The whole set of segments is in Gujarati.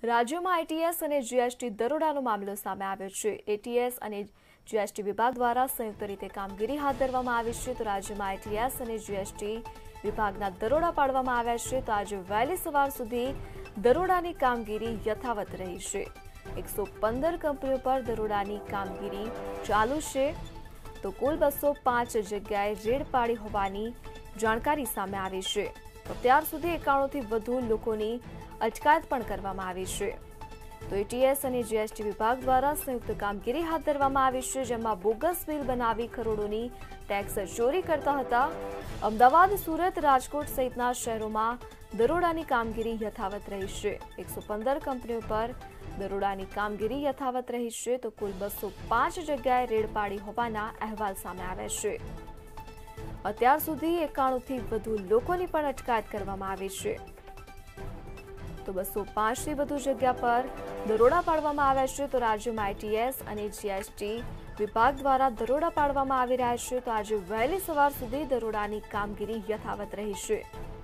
રાજ્યમાં આઈટીએસ અને જીએસટી દરોડાનો મામલો સામે આવ્યો છે। એટીએસ અને જીએસટી વિભાગ દ્વારા સંયુક્ત રીતે કામગીરી હાથ ધરવામાં આવી છે। તો રાજ્યમાં આઈટીએસ અને જીએસટી વિભાગના દરોડા પાડવામાં આવ્યા છે। તો આજે વહેલી સવાર સુધી દરોડાની કામગીરી યથાવત રહી છે। 115 કંપનીઓ પર દરોડાની કામગીરી ચાલુ છે। તો કુલ 205 જગ્યાએ રેડ પાડી હોવાની જાણકારી સામે આવી છે। તો ત્યાર સુધી 91 થી વધુ લોકોની અટકાયત પણ કરવામાં આવી છે। તો એટીએસ અને જીએસટી વિભાગ દ્વારા સંયુક્ત કામગીરી હાથ ધરવામાં આવી છે, જેમાં બોગસ બિલ બનાવી કરોડોની ટેક્સ ચોરી કરતા હતા। અમદાવાદ, સુરત, રાજકોટ સહિતના શહેરોમાં દરોડાની કામગીરી યથાવત રહી છે। 115 કંપનીઓ પર દરોડાની કામગીરી યથાવત રહી છે। તો કુલ 205 જગ્યાએ રેડ પાડી હોવાના અહેવાલ સામે આવ્યા છે। અત્યાર સુધી 91 થી વધુ લોકોની પણ અટકાયત કરવામાં આવી છે। તો 205 થી વધુ જગ્યા પર દરોડા પાડવામાં આવ્યા છે। તો રાજ્યમાં આઈટીએસ અને જીએસટી વિભાગ દ્વારા દરોડા પાડવામાં આવી રહ્યા છે। તો આજે વહેલી સવાર સુધી દરોડાની કામગીરી યથાવત રહી છે।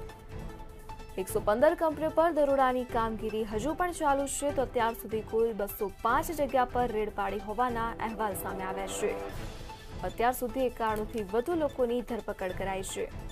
115 કંપનીઓ પર દરોડાની કામગીરી હજુ પણ ચાલુ છે। તો અત્યાર સુધી કુલ 205 જગ્યા પર રેડ પાડી હોવાના અહેવાલ સામે આવ્યા છે। અત્યાર સુધી 91 થી વધુ લોકોની ધરપકડ કરાઈ છે।